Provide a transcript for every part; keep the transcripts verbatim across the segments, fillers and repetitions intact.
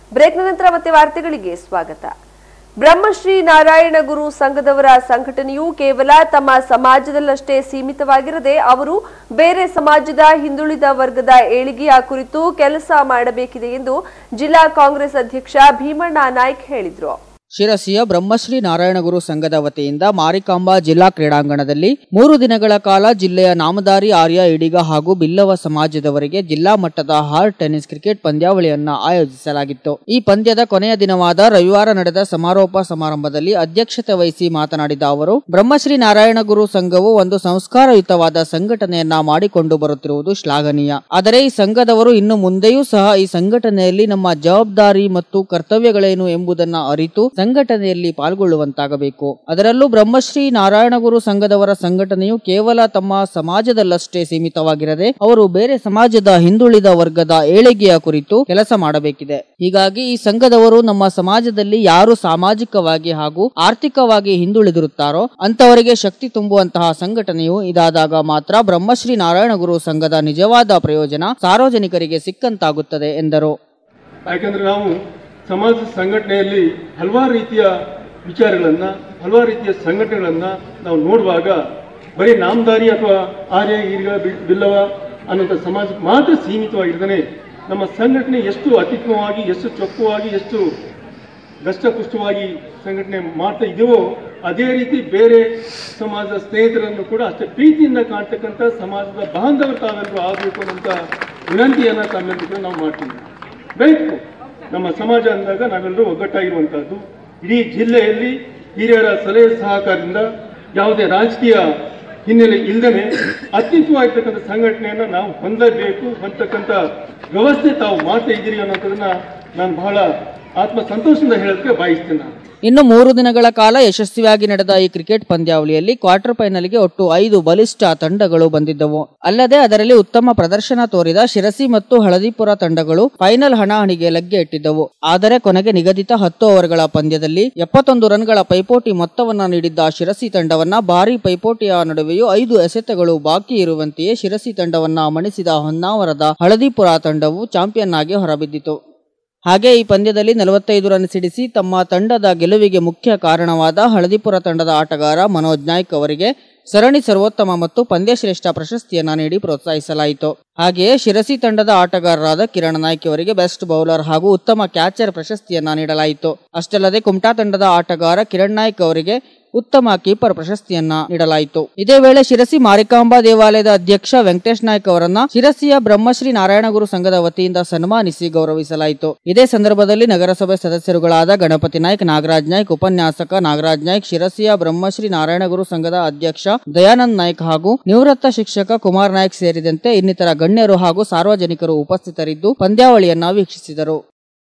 ಬ್ರೇಕ್ನ ನಂತರ ಮತ್ತೆ ವಾರ್ತೆಗಳಿಗೆ ಸ್ವಾಗತ. ಬ್ರಹ್ಮಶ್ರೀ ನಾರಾಯಣ ಗುರು ಸಂಘದವರ ಸಂಘಟನೆಯು ಕೇವಲ ತಮ್ಮ ಸಮಾಜದಲ್ಲಷ್ಟೇ ಸೀಮಿತವಾಗಿರದೆ ಅವರು ಬೇರೆ ಸಮಾಜದ ಹಿಂದುಳಿದ ವರ್ಗದ ಏಳಿಗೆಯ ಕುರಿತು ಕೆಲಸ ಮಾಡಬೇಕಿದೆ ಎಂದು ಜಿಲ್ಲಾ ಕಾಂಗ್ರೆಸ್ ಅಧ್ಯಕ್ಷ ಭೀಮಣ್ಣ ನಾಯ್ಕ್ ಹೇಳಿದರು. ಶಿರಸಿಯ ಬ್ರಹ್ಮಶ್ರೀ ನಾರಾಯಣಗುರು ಸಂಘದ ವತಿಯಿಂದ ಮಾರಿಕಾಂಬಾ ಜಿಲ್ಲಾ ಕ್ರೀಡಾಂಗಣದಲ್ಲಿ ಮೂರು ದಿನಗಳ ಕಾಲ ಜಿಲ್ಲೆಯ ನಾಮಧಾರಿ ಆರ್ಯ ಈಡಿಗ ಹಾಗೂ ಬಿಲ್ಲವ ಸಮಾಜದವರಿಗೆ ಜಿಲ್ಲಾ ಮಟ್ಟದ ಹಾರ್ಟ್ ಟೆನ್ನಿಸ್ ಕ್ರಿಕೆಟ್ ಪಂದ್ಯಾವಳಿಯನ್ನ ಆಯೋಜಿಸಲಾಗಿತ್ತು. ಈ ಪಂದ್ಯದ ಕೊನೆಯ ದಿನವಾದ ರವಿವಾರ ನಡೆದ ಸಮಾರೋಪ ಸಮಾರಂಭದಲ್ಲಿ ಅಧ್ಯಕ್ಷತೆ ವಹಿಸಿ ಮಾತನಾಡಿದ ಅವರು, ಬ್ರಹ್ಮಶ್ರೀ ನಾರಾಯಣಗುರು ಸಂಘವು ಒಂದು ಸಂಸ್ಕಾರಯುತವಾದ ಸಂಘಟನೆಯನ್ನ ಮಾಡಿಕೊಂಡು ಬರುತ್ತಿರುವುದು ಶ್ಲಾಘನೀಯ. ಆದರೆ ಈ ಸಂಘದವರು ಇನ್ನು ಮುಂದೆಯೂ ಸಹ ಈ ಸಂಘಟನೆಯಲ್ಲಿ ನಮ್ಮ ಜವಾಬ್ದಾರಿ ಮತ್ತು ಕರ್ತವ್ಯಗಳೇನು ಎಂಬುದನ್ನು ಅರಿತು ಸಂಘಟನೆಯಲ್ಲಿ ಪಾಲ್ಗೊಳ್ಳುವಂತಾಗಬೇಕು. ಅದರಲ್ಲೂ ಬ್ರಹ್ಮಶ್ರೀ ನಾರಾಯಣಗುರು ಸಂಘದವರ ಸಂಘಟನೆಯು ಕೇವಲ ತಮ್ಮ ಸಮಾಜದಲ್ಲಷ್ಟೇ ಸೀಮಿತವಾಗಿರದೆ ಅವರು ಬೇರೆ ಸಮಾಜದ ಹಿಂದುಳಿದ ವರ್ಗದ ಏಳಿಗೆಯ ಕುರಿತು ಕೆಲಸ ಮಾಡಬೇಕಿದೆ. ಹೀಗಾಗಿ ಈ ಸಂಘದವರು ನಮ್ಮ ಸಮಾಜದಲ್ಲಿ ಯಾರು ಸಾಮಾಜಿಕವಾಗಿ ಹಾಗೂ ಆರ್ಥಿಕವಾಗಿ ಹಿಂದುಳಿದಿರುತ್ತಾರೋ ಅಂತವರಿಗೆ ಶಕ್ತಿ ತುಂಬುವಂತಹ ಸಂಘಟನೆಯು ಇದಾದಾಗ ಮಾತ್ರ ಬ್ರಹ್ಮಶ್ರೀ ನಾರಾಯಣಗುರು ಸಂಘದ ನಿಜವಾದ ಪ್ರಯೋಜನ ಸಾರ್ವಜನಿಕರಿಗೆ ಸಿಕ್ಕಂತಾಗುತ್ತದೆ ಎಂದರು. ಯಾಕಂದ್ರೆ ನಾವು ಸಮಾಜ ಸಂಘಟನೆಯಲ್ಲಿ ಹಲವಾರು ರೀತಿಯ ವಿಚಾರಗಳನ್ನು ಹಲವಾರು ರೀತಿಯ ಸಂಘಟನೆಗಳನ್ನು ನಾವು ನೋಡುವಾಗ ಬರೀ ನಾಮಧಾರಿ ಅಥವಾ ಆರ್ಯ ಈರ್ಗ ಬಿಲ್ಲವ ಅನ್ನೋಂಥ ಸಮಾಜಕ್ಕೆ ಮಾತ್ರ ಸೀಮಿತವಾಗಿರ್ತಾನೆ ನಮ್ಮ ಸಂಘಟನೆ ಎಷ್ಟು ಅತ್ಯುತ್ತಮವಾಗಿ ಎಷ್ಟು ಚೊಕ್ಕವಾಗಿ ಎಷ್ಟು ದಷ್ಟಪುಷ್ಟವಾಗಿ ಸಂಘಟನೆ ಮಾಡ್ತಾ ಇದೆಯೋ ಅದೇ ರೀತಿ ಬೇರೆ ಸಮಾಜದ ಸ್ನೇಹಿತರನ್ನು ಕೂಡ ಅಷ್ಟೇ ಪ್ರೀತಿಯಿಂದ ಕಾಣ್ತಕ್ಕಂಥ ಸಮಾಜದ ಬಾಂಧವರು ತಾವೆಲ್ಲರೂ ಆಗಬೇಕು ಅನ್ನೋಂಥ ವಿನಂತಿಯನ್ನು ತಮ್ಮೆಲ್ಲರೂ ನಾವು ಮಾಡ್ತೀವಿ. ಬೇಕು ನಮ್ಮ ಸಮಾಜ ಅಂದಾಗ ನಾವೆಲ್ಲರೂ ಒಗ್ಗಟ್ಟಾಗಿರುವಂತಹದ್ದು. ಇಡೀ ಜಿಲ್ಲೆಯಲ್ಲಿ ಹಿರಿಯರ ಸಲಹೆ ಸಹಕಾರದಿಂದ ಯಾವುದೇ ರಾಜಕೀಯ ಹಿನ್ನೆಲೆ ಇಲ್ಲದೇ ಅತ್ಯುತ್ತಮವಾಗಿರ್ತಕ್ಕಂಥ ಸಂಘಟನೆಯನ್ನು ನಾವು ಹೊಂದಬೇಕು ಹೊಂದತಕ್ಕಂಥ ವ್ಯವಸ್ಥೆ ತಾವು ಮಾಡ್ತಾ ಇದ್ದೀರಿ ಅನ್ನೋದನ್ನ ನಾನು ಬಹಳ ಆತ್ಮ ಸಂತೋಷದಿಂದ ಹೇಳೋದಕ್ಕೆ ಬಯಸ್ತೇನೆ. ಇನ್ನು ಮೂರು ದಿನಗಳ ಕಾಲ ಯಶಸ್ವಿಯಾಗಿ ನಡೆದ ಈ ಕ್ರಿಕೆಟ್ ಪಂದ್ಯಾವಳಿಯಲ್ಲಿ ಕ್ವಾರ್ಟರ್ ಫೈನಲ್ಗೆ ಒಟ್ಟು ಐದು ಬಲಿಷ್ಠ ತಂಡಗಳು ಬಂದಿದ್ದವು. ಅಲ್ಲದೆ ಅದರಲ್ಲಿ ಉತ್ತಮ ಪ್ರದರ್ಶನ ತೋರಿದ ಶಿರಸಿ ಮತ್ತು ಹಳದಿಪುರ ತಂಡಗಳು ಫೈನಲ್ ಹಣಾಹಣಿಗೆ ಲಗ್ಗೆ ಇಟ್ಟಿದ್ದವು. ಆದರೆ ಕೊನೆಗೆ ನಿಗದಿತ ಹತ್ತು ಓವರ್ಗಳ ಪಂದ್ಯದಲ್ಲಿ ಎಪ್ಪತ್ತೊಂದು ರನ್ಗಳ ಪೈಪೋಟಿ ಮೊತ್ತವನ್ನ ನೀಡಿದ್ದ ಶಿರಸಿ ತಂಡವನ್ನ ಭಾರೀ ಪೈಪೋಟಿಯ ನಡುವೆಯೂ ಐದು ಎಸೆತಗಳು ಬಾಕಿ ಇರುವಂತೆಯೇ ಶಿರಸಿ ತಂಡವನ್ನ ಮಣಿಸಿದ ಹೊನ್ನಾವರದ ಹಳದಿಪುರ ತಂಡವು ಚಾಂಪಿಯನ್ ಆಗಿ ಹೊರಬಿದ್ದಿತು. ಹಾಗೆ ಈ ಪಂದ್ಯದಲ್ಲಿ ನಲವತ್ತೈದು ರನ್ ಸಿಡಿಸಿ ತಮ್ಮ ತಂಡದ ಗೆಲುವಿಗೆ ಮುಖ್ಯ ಕಾರಣವಾದ ಹಳದಿಪುರ ತಂಡದ ಆಟಗಾರ ಮನೋಜ್ ನಾಯ್ಕ್ ಅವರಿಗೆ ಸರಣಿ ಸರ್ವೋತ್ತಮ ಮತ್ತು ಪಂದ್ಯಶ್ರೇಷ್ಠ ಪ್ರಶಸ್ತಿಯನ್ನ ನೀಡಿ ಪ್ರೋತ್ಸಾಹಿಸಲಾಯಿತು. ಹಾಗೆಯೇ ಶಿರಸಿ ತಂಡದ ಆಟಗಾರರಾದ ಕಿರಣ್ ನಾಯ್ಕ್ ಅವರಿಗೆ ಬೆಸ್ಟ್ ಬೌಲರ್ ಹಾಗೂ ಉತ್ತಮ ಕ್ಯಾಚರ್ ಪ್ರಶಸ್ತಿಯನ್ನ ನೀಡಲಾಯಿತು. ಅಷ್ಟಲ್ಲದೆ ಕುಮಟಾ ತಂಡದ ಆಟಗಾರ ಕಿರಣ್ ನಾಯ್ಕ್ ಅವರಿಗೆ ಉತ್ತಮ ಕೀಪರ್ ಪ್ರಶಸ್ತಿಯನ್ನ ನೀಡಲಾಯಿತು. ಇದೇ ವೇಳೆ ಶಿರಸಿ ಮಾರಿಕಾಂಬಾ ದೇವಾಲಯದ ಅಧ್ಯಕ್ಷ ವೆಂಕಟೇಶ್ ನಾಯ್ಕ್ ಅವರನ್ನ ಶಿರಸಿಯ ಬ್ರಹ್ಮಶ್ರೀ ನಾರಾಯಣಗುರು ಸಂಘದ ವತಿಯಿಂದ ಸನ್ಮಾನಿಸಿ ಗೌರವಿಸಲಾಯಿತು. ಇದೇ ಸಂದರ್ಭದಲ್ಲಿ ನಗರಸಭೆ ಸದಸ್ಯರುಗಳಾದ ಗಣಪತಿ ನಾಯ್ಕ್, ನಾಗರಾಜ್ ನಾಯ್ಕ್, ಉಪನ್ಯಾಸಕ ನಾಗರಾಜ್ ನಾಯ್ಕ್, ಶಿರಸಿಯ ಬ್ರಹ್ಮಶ್ರೀ ನಾರಾಯಣಗುರು ಸಂಘದ ಅಧ್ಯಕ್ಷ ದಯಾನಂದ್ ನಾಯ್ಕ್ ಹಾಗೂ ನಿವೃತ್ತ ಶಿಕ್ಷಕ ಕುಮಾರ್ ನಾಯ್ಕ್ ಸೇರಿದಂತೆ ಇನ್ನಿತರ ಗಣ್ಯರು ಹಾಗೂ ಸಾರ್ವಜನಿಕರು ಉಪಸ್ಥಿತರಿದ್ದು ಪಂದ್ಯಾವಳಿಯನ್ನ ವೀಕ್ಷಿಸಿದರು.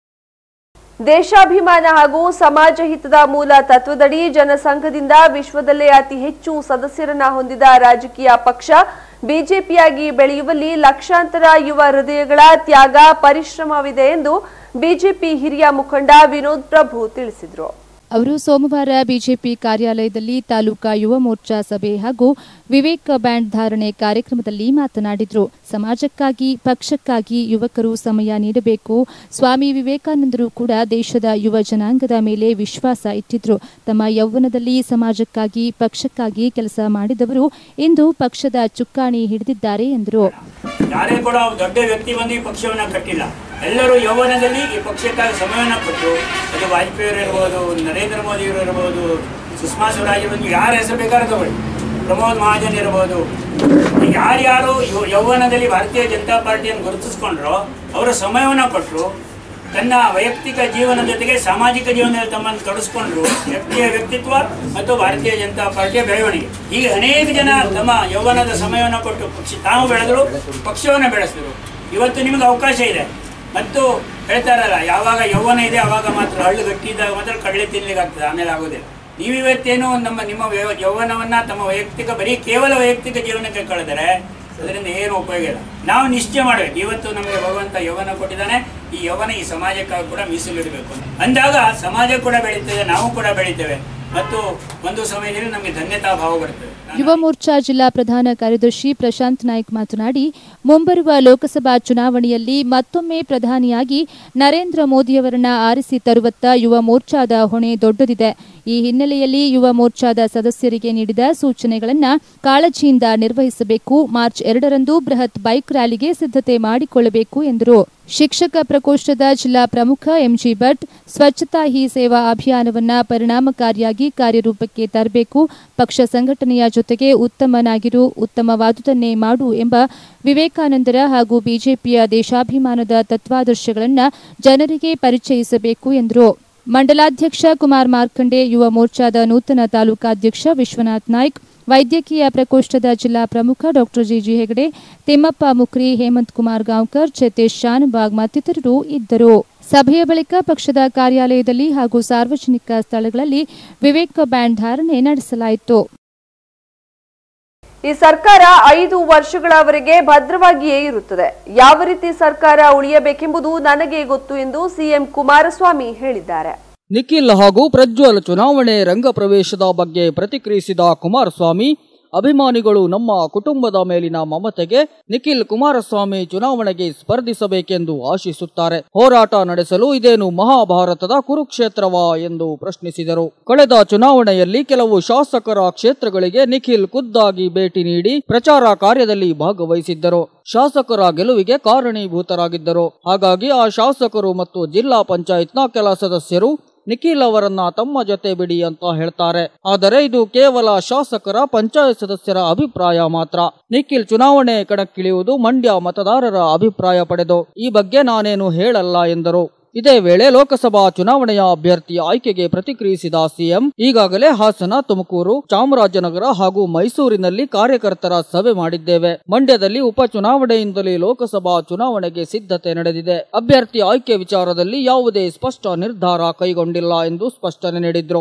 ದೇಶಾಭಿಮಾನ ಹಾಗೂ ಸಮಾಜ ಹಿತದ ಮೂಲ ತತ್ವದಡಿ ಜನಸಂಘದಿಂದ ವಿಶ್ವದಲ್ಲೇ ಅತಿ ಹೆಚ್ಚು ಸದಸ್ಯರನ್ನ ಹೊಂದಿದ ರಾಜಕೀಯ ಪಕ್ಷ ಬಿಜೆಪಿಯಾಗಿ ಬೆಳೆಯುವಲ್ಲಿ ಲಕ್ಷಾಂತರ ಯುವ ಹೃದಯಗಳ ತ್ಯಾಗ ಪರಿಶ್ರಮವಿದೆ ಎಂದು ಬಿಜೆಪಿ ಹಿರಿಯ ಮುಖಂಡ ವಿನೋದ್ ಪ್ರಭು ತಿಳಿಸಿದರು. ಅವರು ಸೋಮವಾರ ಬಿಜೆಪಿ ಕಾರ್ಯಾಲಯದಲ್ಲಿ ತಾಲೂಕಾ ಯುವ ಮೋರ್ಚಾ ಸಭೆ ಹಾಗೂ ವಿವೇಕ ಬ್ಯಾಂಡ್ ಧಾರಣೆ ಕಾರ್ಯಕ್ರಮದಲ್ಲಿ ಮಾತನಾಡಿದರು. ಸಮಾಜಕ್ಕಾಗಿ ಪಕ್ಷಕ್ಕಾಗಿ ಯುವಕರು ಸಮಯ ನೀಡಬೇಕು. ಸ್ವಾಮಿ ವಿವೇಕಾನಂದರು ಕೂಡ ದೇಶದ ಯುವ ಜನಾಂಗದ ಮೇಲೆ ವಿಶ್ವಾಸ ಇಟ್ಟಿದ್ರು. ತಮ್ಮ ಯೌವನದಲ್ಲಿ ಸಮಾಜಕ್ಕಾಗಿ ಪಕ್ಷಕ್ಕಾಗಿ ಕೆಲಸ ಮಾಡಿದವರು ಇಂದು ಪಕ್ಷದ ಚುಕ್ಕಾಣಿ ಹಿಡಿದಿದ್ದಾರೆ ಎಂದರು. ಯಾರೇ ಕೂಡ ದೊಡ್ಡ ವ್ಯಕ್ತಿ ಬಂದು ಈ ಪಕ್ಷವನ್ನು ಕಟ್ಟಿಲ್ಲ. ಎಲ್ಲರೂ ಯೌವನದಲ್ಲಿ ಈ ಪಕ್ಷಕ್ಕಾಗಿ ಸಮಯವನ್ನು ಕೊಟ್ಟು, ಅದು ವಾಜಪೇಯಿ ಇರ್ಬೋದು, ನರೇಂದ್ರ ಮೋದಿ ಇರ್ಬೋದು, ಸುಷ್ಮಾ ಸ್ವರಾಜ್ ಇರ್ಬೋದು, ಯಾರ ಹೆಸರು ಬೇಕಾದ್ರೂ ತಗೊಳ್ಳಿ, ಪ್ರಮೋದ್ ಮಹಾಜನ್ ಇರ್ಬೋದು, ಯಾರ್ಯಾರು ಯೌವನದಲ್ಲಿ ಭಾರತೀಯ ಜನತಾ ಪಾರ್ಟಿಯನ್ನು ಗುರುತಿಸ್ಕೊಂಡ್ರೋ ಅವರ ಸಮಯವನ್ನು ಕೊಟ್ಟರು. ತನ್ನ ವೈಯಕ್ತಿಕ ಜೀವನದ ಜೊತೆಗೆ ಸಾಮಾಜಿಕ ಜೀವನದಲ್ಲಿ ತಮ್ಮನ್ನು ತೊಡಗಿಸ್ಕೊಂಡ್ರು. ವ್ಯಕ್ತಿಯ ವ್ಯಕ್ತಿತ್ವ ಮತ್ತು ಭಾರತೀಯ ಜನತಾ ಪಾರ್ಟಿಯ ಬೆಳವಣಿಗೆ, ಈಗ ಅನೇಕ ಜನ ತಮ್ಮ ಯೌವನದ ಸಮಯವನ್ನು ಕೊಟ್ಟು ಪಕ್ಷ ತಾವು ಬೆಳೆದರು, ಪಕ್ಷವನ್ನು ಬೆಳೆಸಿದರು. ಇವತ್ತು ನಿಮಗೆ ಅವಕಾಶ ಇದೆ. ಮತ್ತು ಹೇಳ್ತಾರಲ್ಲ, ಯಾವಾಗ ಯೌವನ ಇದೆ ಆವಾಗ ಮಾತ್ರ ಹಳ್ಳು ಗಟ್ಟಿದ್ದಾಗ ಮಾತ್ರ ಕಡಲೆ ತಿನ್ಲಿಕ್ಕೆ ಆಗ್ತದೆ, ಆಮೇಲೆ ಆಗೋದಿಲ್ಲ. ನೀವಿವತ್ತೇನು ನಮ್ಮ ನಿಮ್ಮ ಯೌವನವನ್ನ ತಮ್ಮ ವೈಯಕ್ತಿಕ ಬರೀ ಕೇವಲ ವೈಯಕ್ತಿಕ ಜೀವನಕ್ಕೆ ಕಳೆದರೆ ಅದರಿಂದ ಏನು ಉಪಯೋಗ ಇಲ್ಲ. ನಾವು ನಿಶ್ಚಯ ಮಾಡಬೇಕು, ಇವತ್ತು ನಮಗೆ ಭಗವಂತ ಯೌವನ ಕೊಟ್ಟಿದ್ದಾನೆ, ಈ ಯೌವನ ಈ ಸಮಾಜಕ್ಕಾಗಿ ಕೂಡ ಮೀಸಲಿಡಬೇಕು ಅಂದಾಗ ಸಮಾಜ ಕೂಡ ಬೆಳೀತದೆ, ನಾವು ಕೂಡ ಬೆಳೀತೇವೆ ಮತ್ತು ಒಂದು ಸಮಯದಲ್ಲಿ ನಮಗೆ ಧನ್ಯತಾ ಭಾವ ಬರ್ತದೆ. ಯುವ ಮೋರ್ಚಾ ಜಿಲ್ಲಾ ಪ್ರಧಾನ ಕಾರ್ಯದರ್ಶಿ ಪ್ರಶಾಂತ್ ನಾಯ್ಕ್ ಮಾತನಾಡಿ, ಮುಂಬರುವ ಲೋಕಸಭಾ ಚುನಾವಣೆಯಲ್ಲಿ ಮತ್ತೊಮ್ಮೆ ಪ್ರಧಾನಿಯಾಗಿ ನರೇಂದ್ರ ಮೋದಿಯವರನ್ನ ಆರಿಸಿ ತರುವತ್ತ ಯುವ ಮೋರ್ಚಾದ ಹೊಣೆ ದೊಡ್ಡದಿದೆ. ಈ ಹಿನ್ನೆಲೆಯಲ್ಲಿ ಯುವ ಮೋರ್ಚಾದ ಸದಸ್ಯರಿಗೆ ನೀಡಿದ ಸೂಚನೆಗಳನ್ನು ಕಾಳಜಿಯಿಂದ ನಿರ್ವಹಿಸಬೇಕು. ಮಾರ್ಚ್ ಎರಡರಂದು ಬೃಹತ್ ಬೈಕ್ ರ್ಯಾಲಿಗೆ ಸಿದ್ಧತೆ ಮಾಡಿಕೊಳ್ಳಬೇಕು ಎಂದರು. ಶಿಕ್ಷಕ ಪ್ರಕೋಷ್ಠದ ಜಿಲ್ಲಾ ಪ್ರಮುಖ ಎಂಜಿ ಭಟ್, ಸ್ವಚ್ಛತಾ ಹಿ ಸೇವಾ ಅಭಿಯಾನವನ್ನು ಪರಿಣಾಮಕಾರಿಯಾಗಿ ಕಾರ್ಯರೂಪಕ್ಕೆ ತರಬೇಕು. ಪಕ್ಷ ಸಂಘಟನೆಯ ಜೊತೆಗೆ ಉತ್ತಮನಾಗಿರು, ಉತ್ತಮವಾದುದನ್ನೇ ಮಾಡು ಎಂಬ ವಿವೇಕಾನಂದರ ಹಾಗೂ ಬಿಜೆಪಿಯ ದೇಶಾಭಿಮಾನದ ತತ್ವಾದರ್ಶಗಳನ್ನು ಜನರಿಗೆ ಪರಿಚಯಿಸಬೇಕು ಎಂದರು. ಮಂಡಲಾಧ್ಯಕ್ಷ ಕುಮಾರ್ ಮಾರ್ಕಂಡೆ, ಯುವ ಮೋರ್ಚಾದ ನೂತನ ತಾಲೂಕಾಧ್ಯಕ್ಷ ವಿಶ್ವನಾಥ್ ನಾಯ್ಕ್, ವೈದ್ಯಕೀಯ ಪ್ರಕೋಷ್ಠದ ಜಿಲ್ಲಾ ಪ್ರಮುಖ ಡಾಕ್ಟರ್ ಜಿಜಿ ಹೆಗಡೆ, ತಿಮ್ಮಪ್ಪ ಮುಕ್ರಿ, ಹೇಮಂತ್ ಕುಮಾರ್ ಗಾಂವ್ಕರ್, ಚೇತೇಶ್ ಶಾನಬಾಗ್ ಮತ್ತಿತರರು ಇದ್ದರು. ಸಭೆಯ ಬಳಿಕ ಪಕ್ಷದ ಕಾರ್ಯಾಲಯದಲ್ಲಿ ಹಾಗೂ ಸಾರ್ವಜನಿಕ ಸ್ಥಳಗಳಲ್ಲಿ ವಿವೇಕ ಬ್ಯಾಂಡ್ ಧಾರಣೆ ನಡೆಸಲಾಯಿತು. ಈ ಸರ್ಕಾರ ಐದು ವರ್ಷಗಳವರೆಗೆ ಭದ್ರವಾಗಿಯೇ ಇರುತ್ತದೆ. ಯಾವ ರೀತಿ ಸರ್ಕಾರ ಉಳಿಯಬೇಕೆಂಬುದು ನನಗೆ ಗೊತ್ತು ಎಂದು ಸಿಎಂ ಕುಮಾರಸ್ವಾಮಿ ಹೇಳಿದ್ದಾರೆ. ನಿಖಿಲ್ ಹಾಗೂ ಪ್ರಜ್ವಲ್ ಚುನಾವಣೆ ರಂಗ ಪ್ರವೇಶದ ಬಗ್ಗೆ ಪ್ರತಿಕ್ರಿಯಿಸಿದ ಕುಮಾರಸ್ವಾಮಿ, ಅಭಿಮಾನಿಗಳು ನಮ್ಮ ಕುಟುಂಬದ ಮೇಲಿನ ಮಮತೆಗೆ ನಿಖಿಲ್ ಕುಮಾರಸ್ವಾಮಿ ಚುನಾವಣೆಗೆ ಸ್ಪರ್ಧಿಸಬೇಕೆಂದು ಆಶಿಸುತ್ತಾರೆ. ಹೋರಾಟ ನಡೆಸಲು ಇದೇನು ಮಹಾಭಾರತದ ಕುರುಕ್ಷೇತ್ರವಾ ಎಂದು ಪ್ರಶ್ನಿಸಿದರು. ಕಳೆದ ಚುನಾವಣೆಯಲ್ಲಿ ಕೆಲವು ಶಾಸಕರ ಕ್ಷೇತ್ರಗಳಿಗೆ ನಿಖಿಲ್ ಖುದ್ದಾಗಿ ಭೇಟಿ ನೀಡಿ ಪ್ರಚಾರ ಕಾರ್ಯದಲ್ಲಿ ಭಾಗವಹಿಸಿದ್ದರು. ಶಾಸಕರ ಗೆಲುವಿಗೆ ಕಾರಣೀಭೂತರಾಗಿದ್ದರು. ಹಾಗಾಗಿ ಆ ಶಾಸಕರು ಮತ್ತು ಜಿಲ್ಲಾ ಪಂಚಾಯತ್ನ ಕೆಲ ಸದಸ್ಯರು ನಿಖಿಲ್ ಅವರನ್ನ ತಮ್ಮ ಜೊತೆ ಬಿಡಿ ಅಂತ ಹೇಳ್ತಾರೆ. ಆದರೆ ಇದು ಕೇವಲ ಶಾಸಕರ ಪಂಚಾಯತ್ ಸದಸ್ಯರ ಅಭಿಪ್ರಾಯ ಮಾತ್ರ. ನಿಖಿಲ್ ಚುನಾವಣೆ ಕಣಕ್ಕಿಳಿಯುವುದು ಮಂಡ್ಯ ಮತದಾರರ ಅಭಿಪ್ರಾಯ ಪಡೆದು ಈ ಬಗ್ಗೆ ನಾನೇನು ಹೇಳಲ್ಲ ಎಂದರು. ಇದೇ ವೇಳೆ ಲೋಕಸಭಾ ಚುನಾವಣೆಯ ಅಭ್ಯರ್ಥಿ ಆಯ್ಕೆಗೆ ಪ್ರತಿಕ್ರಿಯಿಸಿದ ಸಿಎಂ, ಈಗಾಗಲೇ ಹಾಸನ, ತುಮಕೂರು, ಚಾಮರಾಜನಗರ ಹಾಗೂ ಮೈಸೂರಿನಲ್ಲಿ ಕಾರ್ಯಕರ್ತರ ಸಭೆ ಮಾಡಿದ್ದೇವೆ. ಮಂಡ್ಯದಲ್ಲಿ ಉಪಚುನಾವಣೆಯಿಂದಲೇ ಲೋಕಸಭಾ ಚುನಾವಣೆಗೆ ಸಿದ್ಧತೆ ನಡೆದಿದೆ. ಅಭ್ಯರ್ಥಿ ಆಯ್ಕೆ ವಿಚಾರದಲ್ಲಿ ಯಾವುದೇ ಸ್ಪಷ್ಟ ನಿರ್ಧಾರ ಕೈಗೊಂಡಿಲ್ಲ ಎಂದು ಸ್ಪಷ್ಟನೆ ನೀಡಿದ್ರು.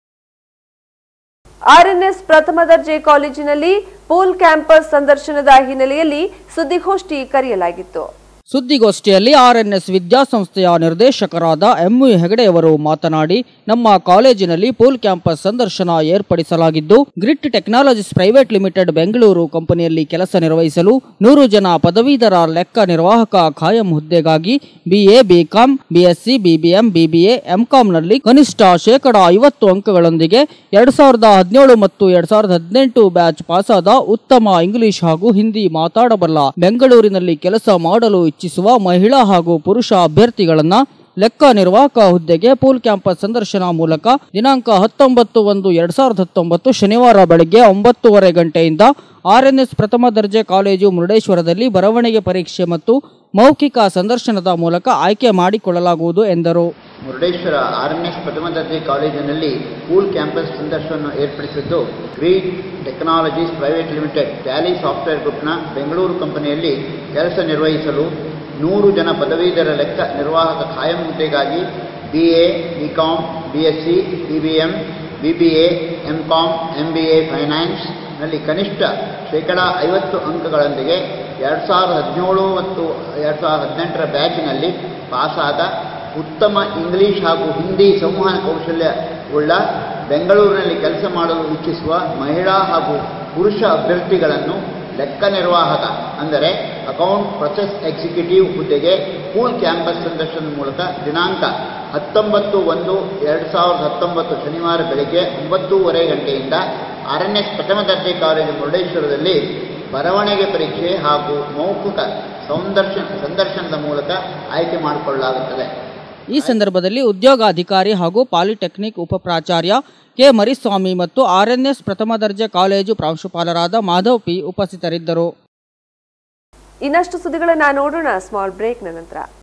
ಆರ್ಎನ್ಎಸ್ ಪ್ರಥಮ ದರ್ಜೆ ಕಾಲೇಜಿನಲ್ಲಿ ಪೂಲ್ ಕ್ಯಾಂಪಸ್ ಸಂದರ್ಶನದ ಹಿನ್ನೆಲೆಯಲ್ಲಿ ಸುದ್ದಿಗೋಷ್ಠಿ ಕರೆಯಲಾಗಿತ್ತು. ಸುದ್ದಿಗೋಷ್ಠಿಯಲ್ಲಿ ಆರ್ಎನ್ಎಸ್ ವಿದ್ಯಾಸಂಸ್ಥೆಯ ನಿರ್ದೇಶಕರಾದ ಎಂವಿ ಹೆಗಡೆಯವರು ಮಾತನಾಡಿ, ನಮ್ಮ ಕಾಲೇಜಿನಲ್ಲಿ ಪೂಲ್ ಕ್ಯಾಂಪಸ್ ಸಂದರ್ಶನ ಏರ್ಪಡಿಸಲಾಗಿದ್ದು, Grit technologies private limited Bengaluru ಕಂಪನಿಯಲ್ಲಿ ಕೆಲಸ ನಿರ್ವಹಿಸಲು ನೂರು ಜನ ಪದವೀಧರ ಲೆಕ್ಕ ನಿರ್ವಾಹಕ ಖಾಯಂ ಹುದ್ದೆಗಾಗಿ BA, BCom, BSc, BBM, BBA, ಎಂಕಾಂನಲ್ಲಿ ಕನಿಷ್ಠ ಶೇಕಡ ಐವತ್ತು ಅಂಕಗಳೊಂದಿಗೆ ಎರಡ್ ಸಾವಿರದ ಹದಿನೇಳು ಮತ್ತು ಎರಡ್ ಸಾವಿರದ ಹದಿನೆಂಟು ಬ್ಯಾಚ್ ಪಾಸಾದ ಉತ್ತಮ ಇಂಗ್ಲಿಷ್ ಹಾಗೂ ಹಿಂದಿ ಮಾತಾಡಬಲ್ಲ ಬೆಂಗಳೂರಿನಲ್ಲಿ ಕೆಲಸ ಮಾಡಲು ಇಚ್ಛಿಸುವ ಮಹಿಳಾ ಹಾಗೂ ಪುರುಷ ಅಭ್ಯರ್ಥಿಗಳನ್ನ ಲೆಕ್ಕ ನಿರ್ವಾಹಕ ಹುದ್ದೆಗೆ ಪೂಲ್ ಕ್ಯಾಂಪಸ್ ಸಂದರ್ಶನ ಮೂಲಕ ದಿನಾಂಕ ಹತ್ತೊಂಬತ್ತು ಒಂದು ಎರಡ್ ಸಾವಿರದ ಹತ್ತೊಂಬತ್ತು ಶನಿವಾರ ಬೆಳಗ್ಗೆ ಒಂಬತ್ತೂವರೆ ಗಂಟೆಯಿಂದ ಆರ್ಎನ್ಎಸ್ ಪ್ರಥಮ ದರ್ಜೆ ಕಾಲೇಜು ಮುರುಡೇಶ್ವರದಲ್ಲಿ ಬರವಣಿಗೆ ಪರೀಕ್ಷೆ ಮತ್ತು ಮೌಖಿಕ ಸಂದರ್ಶನದ ಮೂಲಕ ಆಯ್ಕೆ ಮಾಡಿಕೊಳ್ಳಲಾಗುವುದು ಎಂದರು. ಮುರುಡೇಶ್ವರ ಆರ್ಎನ್ಎಸ್ ಪ್ರಥಮ ದರ್ಜೆ ಕಾಲೇಜಿನಲ್ಲಿ ಪೂಲ್ ಕ್ಯಾಂಪಸ್ ಸಂದರ್ಶನವನ್ನು ಏರ್ಪಡಿಸಿದ್ದು, Grit technologies private limited tally software ಗ್ರೂಪ್ನ ಬೆಂಗಳೂರು ಕಂಪನಿಯಲ್ಲಿ ಕೆಲಸ ನಿರ್ವಹಿಸಲು ನೂರು ಜನ ಪದವೀಧರ ಲೆಕ್ಕ ನಿರ್ವಾಹಕ ಖಾಯಂ ಹುದ್ದೆಗಾಗಿ BA, BCom, BSc, BBM, BBA, MCom, MBA ಫೈನಾನ್ಸ್ನಲ್ಲಿ ಕನಿಷ್ಠ ಶೇಕಡ ಐವತ್ತು ಅಂಕಗಳೊಂದಿಗೆ ಎರಡು ಸಾವಿರದ ಹದಿನೇಳು ಮತ್ತು ಎರಡು ಸಾವಿರದ ಹದಿನೆಂಟರ ಬ್ಯಾಚಿನಲ್ಲಿ ಪಾಸಾದ ಉತ್ತಮ ಇಂಗ್ಲಿಷ್ ಹಾಗೂ ಹಿಂದಿ ಸಂವಹನ ಕೌಶಲ್ಯವುಳ್ಳ ಬೆಂಗಳೂರಿನಲ್ಲಿ ಕೆಲಸ ಮಾಡಲು ಇಚ್ಛಿಸುವ ಮಹಿಳಾ ಹಾಗೂ ಪುರುಷ ಅಭ್ಯರ್ಥಿಗಳನ್ನು ಲೆಕ್ಕ ನಿರ್ವಾಹಕ ಅಂದರೆ ಅಕೌಂಟ್ ಪ್ರೊಸೆಸ್ ಎಕ್ಸಿಕ್ಯೂಟಿವ್ ಹುದ್ದೆಗೆ ಪೂಲ್ ಕ್ಯಾಂಪಸ್ ಸಂದರ್ಶನದ ಮೂಲಕ ದಿನಾಂಕ ಹತ್ತೊಂಬತ್ತು ಒಂದು ಎರಡು ಸಾವಿರದ ಹತ್ತೊಂಬತ್ತು ಶನಿವಾರ ಬೆಳಗ್ಗೆ ಒಂಬತ್ತೂವರೆ ಗಂಟೆಯಿಂದ ಆರ್ಎನ್ಎಸ್ ಪ್ರಥಮ ದರ್ಜೆ ಕಾಲೇಜು ಮುರುಡೇಶ್ವರದಲ್ಲಿ ಬರವಣಿಗೆ ಪರೀಕ್ಷೆ ಹಾಗೂ ಮೌಖಿಕ ಸಂದರ್ಶನ ಸಂದರ್ಶನದ ಮೂಲಕ ಆಯ್ಕೆ ಮಾಡಿಕೊಳ್ಳಲಾಗುತ್ತದೆ. ಈ ಸಂದರ್ಭದಲ್ಲಿ ಉದ್ಯೋಗಾಧಿಕಾರಿ ಹಾಗೂ ಪಾಲಿಟೆಕ್ನಿಕ್ ಉಪಪ್ರಾಚಾರ್ಯ ಕೆ ಮರಿಸ್ವಾಮಿ ಮತ್ತು ಆರ್ಎನ್ಎಸ್ ಪ್ರಥಮ ದರ್ಜೆ ಕಾಲೇಜು ಪ್ರಾಂಶುಪಾಲರಾದ ಮಾಧವ್ ಪಿ ಉಪಸ್ಥಿತರಿದ್ದರು. ಇನ್ನಷ್ಟು ಸುದ್ದಿಗಳನ್ನ ನೋಡೋಣ ಸ್ಮಾಲ್ ಬ್ರೇಕ್ನ ನಂತರ.